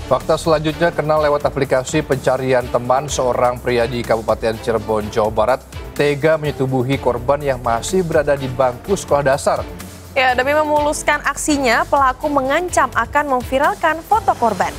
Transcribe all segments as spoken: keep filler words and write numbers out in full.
Fakta selanjutnya kenal lewat aplikasi pencarian teman, seorang pria di Kabupaten Cirebon, Jawa Barat tega menyetubuhi korban yang masih berada di bangku sekolah dasar. Ya, demi memuluskan aksinya, pelaku mengancam akan memviralkan foto korban.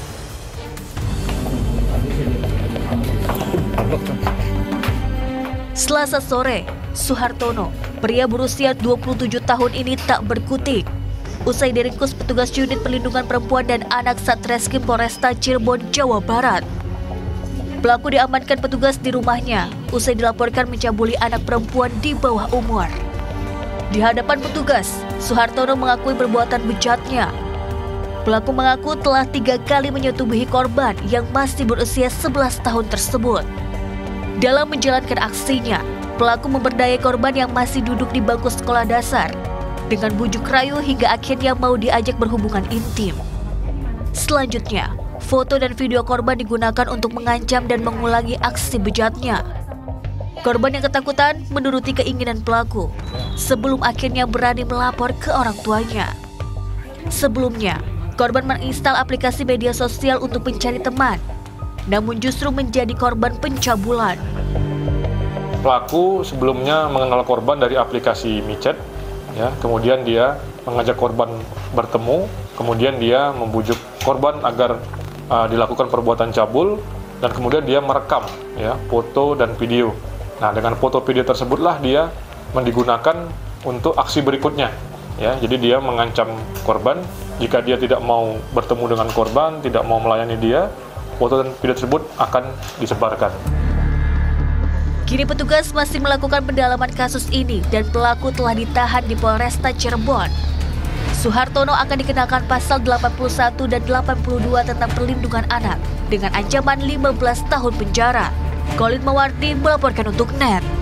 Selasa sore, Suhartono, pria berusia dua puluh tujuh tahun ini tak berkutik. Usai diringkus petugas unit perlindungan perempuan dan anak Satreskrim Polresta Cirebon, Jawa Barat. Pelaku diamankan petugas di rumahnya, usai dilaporkan mencabuli anak perempuan di bawah umur. Di hadapan petugas, Suhartono mengakui perbuatan bejatnya. Pelaku mengaku telah tiga kali menyetubuhi korban yang masih berusia sebelas tahun tersebut. Dalam menjalankan aksinya, pelaku memperdaya korban yang masih duduk di bangku sekolah dasar dengan bujuk rayu hingga akhirnya mau diajak berhubungan intim. Selanjutnya, foto dan video korban digunakan untuk mengancam dan mengulangi aksi bejatnya. Korban yang ketakutan menuruti keinginan pelaku sebelum akhirnya berani melapor ke orang tuanya. Sebelumnya, korban menginstal aplikasi media sosial untuk mencari teman, namun justru menjadi korban pencabulan. Pelaku sebelumnya mengenal korban dari aplikasi micet, ya, kemudian dia mengajak korban bertemu, kemudian dia membujuk korban agar uh, dilakukan perbuatan cabul, dan kemudian dia merekam ya, foto dan video. Nah, dengan foto video tersebutlah dia digunakan untuk aksi berikutnya. Ya, jadi dia mengancam korban jika dia tidak mau bertemu dengan korban, tidak mau melayani dia, foto dan video tersebut akan disebarkan. Kini petugas masih melakukan pendalaman kasus ini dan pelaku telah ditahan di Polresta Cirebon. Suhartono akan dikenakan pasal delapan puluh satu dan delapan puluh dua tentang perlindungan anak dengan ancaman lima belas tahun penjara. Colin Mawardi melaporkan untuk N E T.